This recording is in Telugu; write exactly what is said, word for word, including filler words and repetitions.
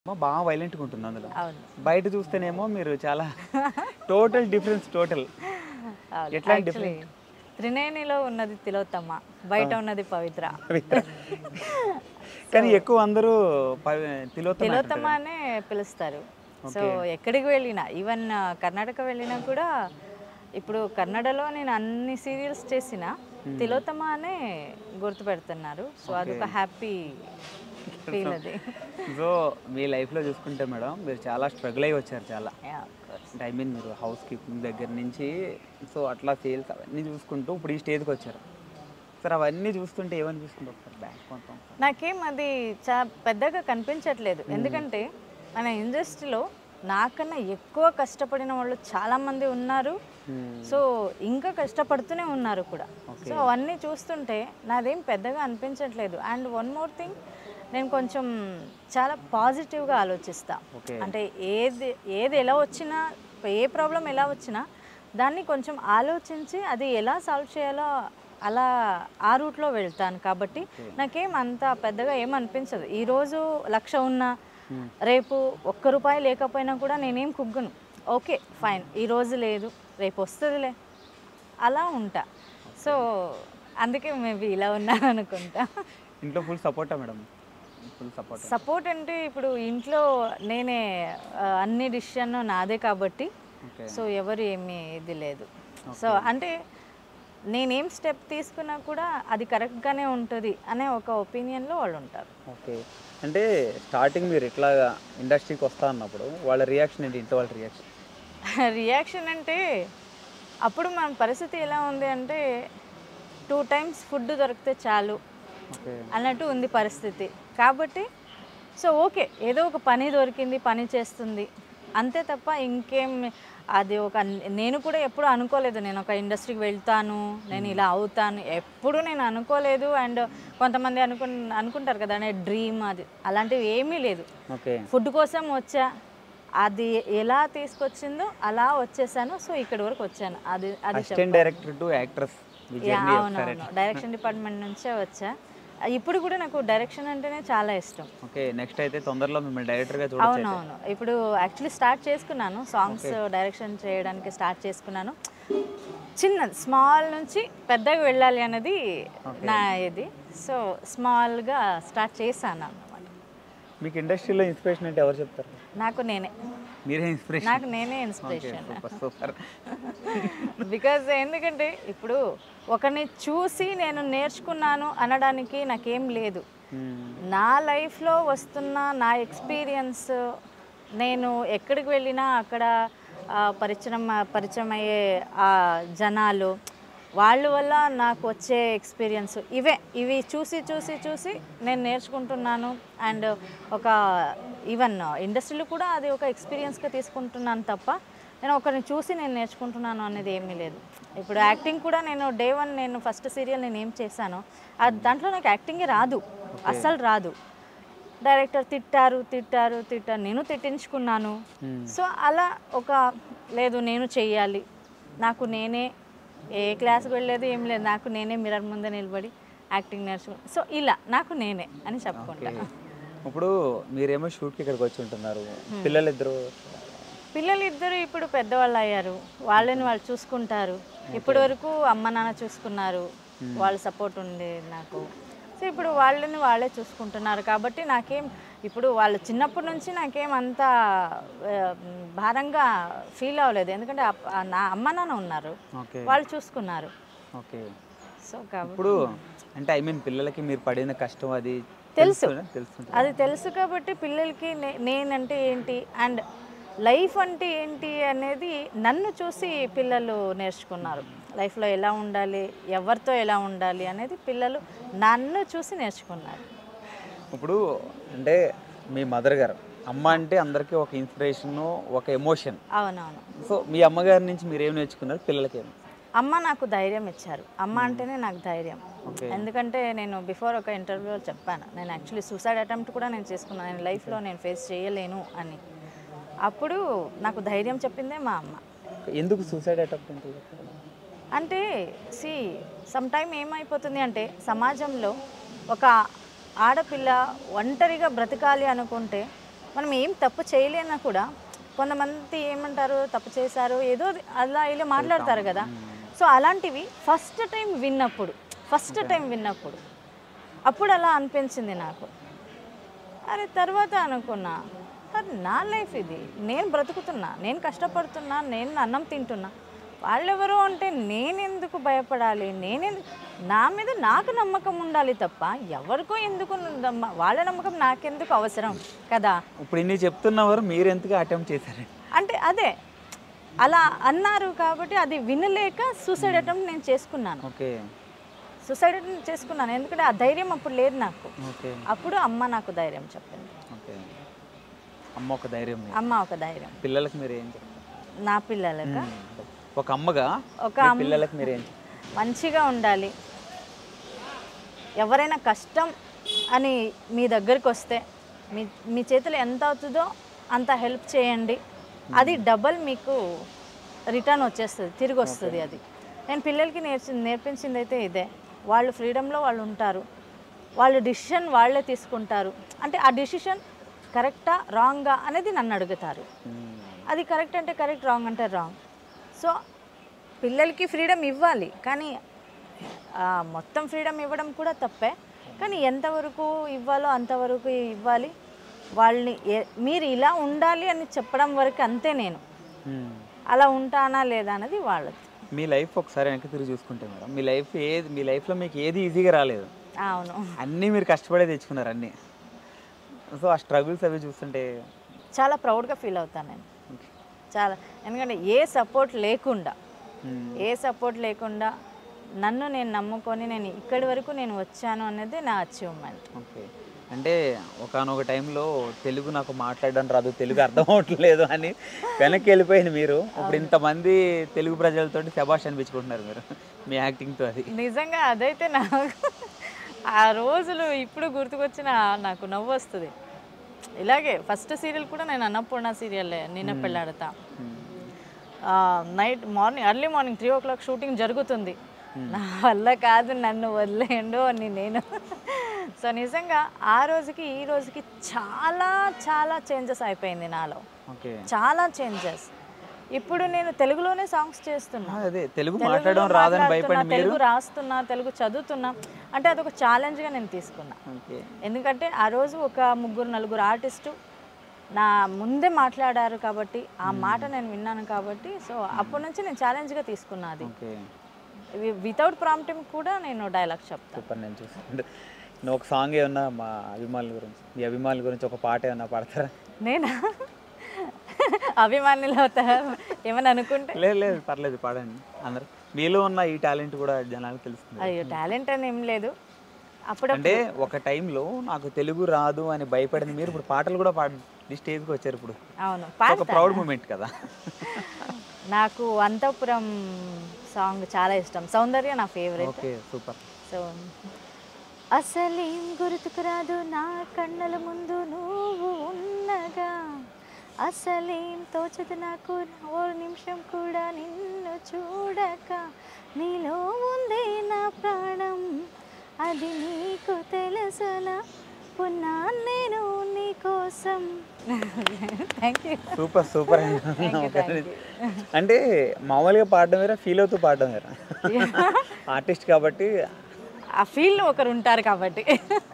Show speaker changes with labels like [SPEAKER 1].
[SPEAKER 1] బాగా వైలెంట్‌గా ఉంటుంది అందులో.
[SPEAKER 2] అవును.
[SPEAKER 1] బయట చూస్తేనేమో మీరు చాలా టోటల్ డిఫరెన్స్ టోటల్.
[SPEAKER 2] అవును.
[SPEAKER 1] ఎట్లాంటి
[SPEAKER 2] యాక్చువల్లీ
[SPEAKER 1] డిఫరెన్స్?
[SPEAKER 2] త్రినేనిలో ఉన్నది తిలోత్తమ, బయట ఉన్నది పవిత్ర.
[SPEAKER 1] పవిత్ర.
[SPEAKER 2] సో
[SPEAKER 1] కానీ ఎక్కువ అందరూ పవి తిలోత్తమ
[SPEAKER 2] తిలోత్తమ
[SPEAKER 1] అంటుంటారు.
[SPEAKER 2] అనే పిలుస్తారు. So
[SPEAKER 1] okay.
[SPEAKER 2] ఎక్కడికి వెళ్ళినా ఈవెన్ కర్ణాటక వెళ్ళినా కూడా ఇప్పుడు కన్నడలో నేను అన్ని సీరియల్స్ చేసినా
[SPEAKER 1] హ్మ్.
[SPEAKER 2] తిలోత్తమ అనే గుర్తుపెడుతున్నారు. So
[SPEAKER 1] okay.
[SPEAKER 2] అదొక హ్యాపీ ఫీల్ అది.
[SPEAKER 1] సో మీ లైఫ్‌లో చూసుకుంటే మేడం మీరు చాలా స్ట్రగుల్ అయ్యి వచ్చారు చాలా.
[SPEAKER 2] యాహ్! Of course.
[SPEAKER 1] అంటే ఐ మీన్ మీరు హౌస్ కీపింగ్ దగ్గర నుంచి సో అట్లా సేల్స్ అవన్నీ చూసుకుంటూ ఇప్పుడు ఈ స్టేజ్‌కి వచ్చారు. సార్ అవన్నీ చూస్తుంటే ఏమనిపిస్తుంది ఒకసారి బ్యాక్ కొంచెం?
[SPEAKER 2] నాకేం అది చా పెద్దగా కనిపించట్లేదు. ఎందుకంటే మన ఇండస్ట్రీలో నాకన్నా ఎక్కువ కష్టపడిన వాళ్ళు చాలామంది ఉన్నారు.
[SPEAKER 1] హ్మ్.
[SPEAKER 2] సో ఇంకా కష్టపడుతూనే ఉన్నారు కూడా.
[SPEAKER 1] ఓకే.
[SPEAKER 2] సో అవన్నీ చూస్తుంటే నాదేం పెద్దగా అనిపించట్లేదు. అండ్ వన్ మోర్ థింగ్, నేను కొంచెం చాలా పాజిటివ్గా ఆలోచిస్తా.
[SPEAKER 1] ఓకే.
[SPEAKER 2] అంటే ఏది ఏది ఎలా వచ్చినా, ఏ ప్రాబ్లం ఎలా వచ్చినా దాన్ని కొంచెం ఆలోచించి అది ఎలా సాల్వ్ చేయాలో అలా ఆ రూట్లో వెళ్తాను. కాబట్టి
[SPEAKER 1] ఓకే.
[SPEAKER 2] నాకేం అంత పెద్దగా ఏం అనిపించదు. ఈరోజు లక్ష ఉన్నా
[SPEAKER 1] హ్మ్.
[SPEAKER 2] రేపు ఒక్క రూపాయి లేకపోయినా కూడా నేనేం కుగ్గను. ఓకే ఫైన్, ఈరోజు లేదు రేపు వస్తుందిలే అలా ఉంటా. సో అందుకే మేబీ ఇలా ఉన్నాను అనుకుంటా.
[SPEAKER 1] ఇంట్లో ఫుల్ సపోర్టా మేడం? Full support.
[SPEAKER 2] సపోర్ట్ అంటే ఇప్పుడు ఇంట్లో నేనే ఆ, అన్ని డిసిషన్ నాదే కాబట్టి
[SPEAKER 1] ఓకే.
[SPEAKER 2] సో ఎవరు ఏమీ ఇది లేదు. So
[SPEAKER 1] okay.
[SPEAKER 2] అంటే నేనేం స్టెప్ తీసుకున్నా కూడా అది కరెక్ట్గానే ఉంటుంది అనే ఒక ఒపీనియన్లో వాళ్ళు ఉంటారు.
[SPEAKER 1] ఓకే. అంటే స్టార్టింగ్ మీరు ఇట్లా ఇండస్ట్రీకి వస్తా అన్నప్పుడు వాళ్ళ రియాక్షన్ ఏంటి? ఇంట్లో వాళ్ళ రియాక్షన్?
[SPEAKER 2] రియాక్షన్ అంటే అప్పుడు మన పరిస్థితి ఎలా ఉంది అంటే టూ టైమ్స్ ఫుడ్ దొరికితే చాలు
[SPEAKER 1] ఓకే.
[SPEAKER 2] అన్నట్టు ఉంది పరిస్థితి. కాబట్టి సో ఓకే, ఏదో ఒక పని దొరికింది, పని చేస్తుంది అంతే తప్ప ఇంకేం అది ఒక నేను కూడా ఎప్పుడు అనుకోలేదు నేను ఒక ఇండస్ట్రీకి వెళ్తాను, నేను ఇలా అవుతాను, ఎప్పుడు నేను అనుకోలేదు. అండ్ కొంతమంది అనుకు అనుకుంటారు కదా అనే డ్రీమ్, అది అలాంటివి ఏమీ లేదు.
[SPEAKER 1] ఓకే.
[SPEAKER 2] ఫుడ్ కోసం వచ్చా, అది ఎలా తీసుకొచ్చిందో అలా వచ్చేసాను. సో ఇక్కడి వరకు వచ్చాను. అది అది
[SPEAKER 1] అసిస్టెంట్ డైరెక్టర్ టు యాక్ట్రెస్ మీ
[SPEAKER 2] యా,
[SPEAKER 1] జర్నీ ఒకసారి
[SPEAKER 2] అవునవును.
[SPEAKER 1] ఎట్లా?
[SPEAKER 2] డైరెక్షన్ డిపార్ట్మెంట్ నుంచే వచ్చా. ఇప్పుడు కూడా నాకు డైరెక్షన్ అంటేనే చాలా ఇష్టం.
[SPEAKER 1] ఓకే. నెక్స్ట్ అయితే తొందరలో మిమ్మల్ని డైరెక్టర్‌గా చూడొచ్చు అయితే.
[SPEAKER 2] అవునవును. ఇప్పుడు యాక్చువల్లీ స్టార్ట్ చేసుకున్నాను. Songs
[SPEAKER 1] okay.
[SPEAKER 2] డైరెక్షన్ చేయడానికి స్టార్ట్ చేసుకున్నాను. చిన్నది స్మాల్ నుంచి పెద్దగా వెళ్ళాలి అనేది
[SPEAKER 1] ఓకే.
[SPEAKER 2] నా ఇది. సో స్మాల్గా స్టార్ట్ చేశాను అన్నమాట.
[SPEAKER 1] మీకు ఇండస్ట్రీలో ఇన్స్పిరేషన్ అంటే ఎవరు చెప్తారు?
[SPEAKER 2] నాకు నేనే
[SPEAKER 1] మీరే ఇన్స్పిరేషన్?
[SPEAKER 2] నాకు నేనే
[SPEAKER 1] okay.
[SPEAKER 2] Inspiration.
[SPEAKER 1] Super super.
[SPEAKER 2] Because ఎందుకంటే ఇప్పుడు ఒకరిని చూసి నేను నేర్చుకున్నాను అనడానికి నాకేం లేదు.
[SPEAKER 1] హ్మ్.
[SPEAKER 2] నా లైఫ్లో వస్తున్న నా ఎక్స్పీరియన్స్, నేను ఎక్కడికి వెళ్ళినా అక్కడ ఆ, పరిచయం పరిచయం అయ్యే ఆ జనాలు, వాళ్ళ వల్ల నాకు వచ్చే ఎక్స్పీరియన్స్ ఇవే. ఇవి చూసి చూసి చూసి నేను నేర్చుకుంటున్నాను. అండ్ ఒక ఈవెన్ ఇండస్ట్రీలో కూడా అది ఒక ఎక్స్పీరియన్స్గా తీసుకుంటున్నాను తప్ప నేను ఒకరిని చూసి నేను నేర్చుకుంటున్నాను అనేది ఏమీ లేదు. ఇప్పుడు యాక్టింగ్ కూడా నేను డే వన్ నేను ఫస్ట్ సీరియల్ నేను ఏం చేశానో అది దాంట్లో నాకు యాక్టింగే రాదు, అస్సలు రాదు. డైరెక్టర్ తిట్టారు తిట్టారు తిట్టారు నేను తిట్టించుకున్నాను.
[SPEAKER 1] హ్మ్.
[SPEAKER 2] సో అలా ఒక లేదు నేను చెయ్యాలి, నాకు నేనే ఏ క్లాస్కి వెళ్ళలేదు ఏం లేదు, నాకు నేనే మిర్రర్ ముందే నిలబడి యాక్టింగ్ నేర్చుకున్నాను. సో ఇలా నాకు నేనే అని
[SPEAKER 1] ఓకే.
[SPEAKER 2] చెప్పుకుంటా.
[SPEAKER 1] ఇప్పుడు మీరేమో షూట్‌కి ఇక్కడికి వచ్చి ఉంటున్నారు. పిల్లలిద్దరూ
[SPEAKER 2] పిల్లలు ఇద్దరు ఇప్పుడు పెద్దవాళ్ళు అయ్యారు, వాళ్ళని వాళ్ళు చూసుకుంటారు. ఇప్పటి వరకు అమ్మ నాన్న చూసుకున్నారు, వాళ్ళ సపోర్ట్ ఉంది నాకు. సో ఇప్పుడు వాళ్ళని వాళ్ళే చూసుకుంటున్నారు. కాబట్టి నాకేం ఇప్పుడు వాళ్ళు చిన్నప్పటి నుంచి నాకేం అంత ఆ, భారంగా ఫీల్ అవ్వలేదు. ఎందుకంటే అప్- నా అమ్మ నాన్న ఉన్నారు,
[SPEAKER 1] ఓకే.
[SPEAKER 2] వాళ్ళు చూసుకున్నారు.
[SPEAKER 1] ఓకే.
[SPEAKER 2] సో కాబట్టి
[SPEAKER 1] ఇప్పుడు అంటే ఐ మీన్ పిల్లలకి మీరు పడిన కష్టం అది
[SPEAKER 2] తెలుసు.
[SPEAKER 1] తెలుసునా? తెలుసుంటదా?
[SPEAKER 2] అది తెలుసు కాబట్టి పిల్లలకి నే నేనంటే ఏంటి అండ్ లైఫ్ అంటే ఏంటి అనేది నన్ను చూసి పిల్లలు నేర్చుకున్నారు. లైఫ్లో ఎలా ఉండాలి, ఎవరితో ఎలా ఉండాలి అనేది పిల్లలు నన్ను చూసి నేర్చుకున్నారు.
[SPEAKER 1] ఇప్పుడు అంటే మీ మదర్ గారు అమ్మ అంటే అందరికీ ఒక ఇన్స్పిరేషన్, ఒక ఎమోషన్.
[SPEAKER 2] అవునవును.
[SPEAKER 1] సో మీ అమ్మగారి నుంచి మీరు ఏం నేర్చుకున్నారు? పిల్లలకి ఏమి?
[SPEAKER 2] అమ్మ నాకు ధైర్యం ఇచ్చారు. అమ్మ అంటేనే నాకు ధైర్యం.
[SPEAKER 1] ఓకే.
[SPEAKER 2] ఎందుకంటే నేను బిఫోర్ ఒక ఇంటర్వ్యూలో చెప్పాను, నేను యాక్చువల్లీ సూసైడ్ అటెంప్ట్ కూడా నేను చేసుకున్నాను, నేను లైఫ్లో నేను ఫేస్ చేయలేను అని. అప్పుడు నాకు ధైర్యం చెప్పిందే మా అమ్మ.
[SPEAKER 1] ఎందుకు సూసైడ్ అటెంప్ట్ అంటే?
[SPEAKER 2] అంటే సి సమ్ టైమ్ ఏమైపోతుంది అంటే సమాజంలో ఒక ఆడపిల్ల ఒంటరిగా బ్రతకాలి అనుకుంటే మనం ఏం తప్పు చేయలేనా కూడా కొంతమంది ఏమంటారు తప్పు చేశారు ఏదో అలా ఇలా మాట్లాడతారు కదా. సో అలాంటివి ఫస్ట్ టైం విన్నప్పుడు ఫస్ట్ టైం విన్నప్పుడు అప్పుడు అలా అనిపించింది నాకు. అరే తర్వాత అనుకున్నా అది నా లైఫ్, ఇది నేను బ్రతుకుతున్నా, నేను కష్టపడుతున్నా, నేను అన్నం తింటున్నా, వాళ్ళెవరో అంటే నేనెందుకు భయపడాలి, నేనెందుకు, నా మీద నాకు నమ్మకం ఉండాలి తప్ప ఎవరికో ఎందుకు నమ్మ- వాళ్ళ నమ్మకం నాకెందుకు అవసరం కదా.
[SPEAKER 1] ఇప్పుడు ఇన్ని చెప్తున్నవారు మీరు ఎందుకు అటెంప్ట్ చేశారు?
[SPEAKER 2] అంటే అదే అలా అన్నారు కాబట్టి అది వినలేక సూసైడ్ అటెంప్ట్ నేను చేసుకున్నాను.
[SPEAKER 1] ఓకే
[SPEAKER 2] సూసైడ్ అటెంప్ట్ చేసుకున్నాను ఎందుకంటే ఆ ధైర్యం అప్పుడు లేదు నాకు.
[SPEAKER 1] ఓకే
[SPEAKER 2] అప్పుడు అమ్మ నాకు ధైర్యం చెప్పింది.
[SPEAKER 1] ఓకే అమ్మ ఒక ధైర్యం మీకు.
[SPEAKER 2] అమ్మ ఒక ధైర్యం.
[SPEAKER 1] పిల్లలకు మీరు ఏం చెప్తారు?
[SPEAKER 2] నా పిల్లలక
[SPEAKER 1] ఒక అమ్మగా
[SPEAKER 2] ఒక
[SPEAKER 1] మీ
[SPEAKER 2] అమ్మ
[SPEAKER 1] పిల్లలకు మీరు ఏం చెప్తారు?
[SPEAKER 2] మంచిగా ఉండాలి. ఎవరైనా కష్టం అని మీ దగ్గరికి వస్తే మీ మీ చేతిలో ఎంత అవుతుందో అంత హెల్ప్ చేయండి, అది డబల్ మీకు రిటర్న్ వచ్చేస్తుంది, తిరిగి వస్తుంది. అది నేను పిల్లలకి నేర్చి నేర్పించింది అయితే ఇదే. వాళ్ళు ఫ్రీడమ్లో వాళ్ళు ఉంటారు, వాళ్ళు డిసిషన్ వాళ్ళే తీసుకుంటారు. అంటే ఆ డిసిషన్ కరెక్టా రాంగా అనేది నన్ను అడుగుతారు. అది కరెక్ట్ అంటే కరెక్ట్, రాంగ్ అంటే రాంగ్. సో పిల్లలకి ఫ్రీడమ్ ఇవ్వాలి, కానీ ఆ, మొత్తం ఫ్రీడమ్ ఇవ్వడం కూడా తప్పే, కానీ ఎంతవరకు ఇవ్వాలో అంతవరకు ఇవ్వాలి. వాళ్ళని ఏ- మీరు ఇలా ఉండాలి అని చెప్పడం వరకు అంతే. నేను అలా ఉంటానా లేదా అనేది వాళ్ళది.
[SPEAKER 1] మీ లైఫ్ ఒకసారి వెనక్కి తిరిగి చూసుకుంటే మేడం, మీ లైఫ్ ఏది, మీ లైఫ్లో మీకు ఏది ఈజీగా రాలేదు,
[SPEAKER 2] అవును,
[SPEAKER 1] అన్నీ మీరు కష్టపడే తెచ్చుకున్నారు అన్నీ. సో ఆ స్ట్రగుల్స్ అవి చూస్తుంటే
[SPEAKER 2] చాలా ప్రౌడ్గా ఫీల్ అవుతాను నేను చాలా. ఎందుకంటే ఏ సపోర్ట్ లేకుండా ఏ సపోర్ట్ లేకుండా నన్ను నేను నమ్ముకొని నేను ఇక్కడి వరకు నేను వచ్చాను అనేది నా అచీవ్మెంట్.
[SPEAKER 1] ఓకే అంటే ఒకనొక టైంలో తెలుగు నాకు మాట్లాడడం రాదు, తెలుగు అర్థం అవ్వట్లేదు అని వెనక్కి వెళ్ళిపోయింది మీరు. ఇప్పుడు ఇంతమంది తెలుగు ప్రజలతోటి శభాష్ అనిపించుకుంటున్నారు మీరు మీ యాక్టింగ్తో. అది
[SPEAKER 2] నిజంగా అదైతే నాకు ఆ రోజులు ఇప్పుడు గుర్తుకొచ్చిన నాకు నవ్వు వస్తుంది. ఇలాగే ఫస్ట్ సీరియల్ కూడా నేను అన్నపూర్ణ సీరియల్లే, నిన్న పెళ్ళాడతా. Night morning early morning three o'clock shooting జరుగుతుంది. నా వల్ల కాదు, నన్ను వదిలేయండు అని నేను. సో నిజంగా ఆ రోజుకి ఈ రోజుకి చాలా చాలా చేంజెస్ అయిపోయింది నాలో,
[SPEAKER 1] ఓకే
[SPEAKER 2] చాలా చేంజెస్. ఇప్పుడు నేను తెలుగులోనే సాంగ్స్ చేస్తున్నా,
[SPEAKER 1] అదే తెలుగు
[SPEAKER 2] తెలుగులో
[SPEAKER 1] మాట్లాడడం రాదని
[SPEAKER 2] మాట్లాడుతున్నా,
[SPEAKER 1] భయపడి మీరు.
[SPEAKER 2] తెలుగు రాస్తున్నా, తెలుగు చదువుతున్నా. అంటే అదొక ఛాలెంజ్గా నేను తీసుకున్నా.
[SPEAKER 1] ఓకే
[SPEAKER 2] ఎందుకంటే ఆ రోజు ఒక ముగ్గురు నలుగురు ఆర్టిస్టు నా ముందే మాట్లాడారు కాబట్టి ఆ మాట నేను విన్నాను కాబట్టి, సో అప్పటి నుంచి నేను ఛాలెంజ్గా తీసుకున్నా. అది
[SPEAKER 1] ఓకే
[SPEAKER 2] వితౌట్ ప్రాంప్టింగ్ కూడా నేను డైలాగ్ చెప్తాను.
[SPEAKER 1] సూపర్. నేను చూస్తాను. నువ్వు ఒక సాంగ్ ఏమన్నా మా అభిమానుల గురించి, మీ అభిమానుల గురించి ఒక పాట ఏమన్నా పాడతారా?
[SPEAKER 2] నేనా అభిమానులు అవుతారా ఏమని అనుకుంటే?
[SPEAKER 1] లేదు లేదు పర్లేదు, పాడండి. అందరు మీలో ఉన్న ఈ టాలెంట్ కూడా జనాలకు తెలుస్తుంది.
[SPEAKER 2] అయ్యో టాలెంట్ అని ఏం లేదు. అప్పుడు
[SPEAKER 1] అంటే ఒక టైంలో నాకు తెలుగు రాదు అని భయపడింది మీరు, ఇప్పుడు పాటలు కూడా పాడి స్టేజ్కి వచ్చారు. ఇప్పుడు
[SPEAKER 2] అవును,
[SPEAKER 1] ఒక ప్రౌడ్ మూమెంట్ కదా.
[SPEAKER 2] నాకు అంతఃపురం సాంగ్ చాలా ఇష్టం, సౌందర్య నా ఫేవరెట్.
[SPEAKER 1] Okay super.
[SPEAKER 2] సో అసలేం గుర్తుకు రాదు నా కళ్ళల ముందు నువ్వు ఉన్నగా, అసలేం తోచదు నాకు ఓ నిమిషం కూడా నిన్ను చూడక, నీలో ఉందే నా ప్రాణం అది నీకు తెలుసునా, పున్నా నేను నీ కోసం. Thank you.
[SPEAKER 1] Super super. అంటే మామూలుగా పాడడం వేరా, ఫీల్ అవుతూ పాడడం వేరా. ఆర్టిస్ట్ కాబట్టి
[SPEAKER 2] ఆ ఫీల్డ్లో ఒకరు ఉంటారు కాబట్టి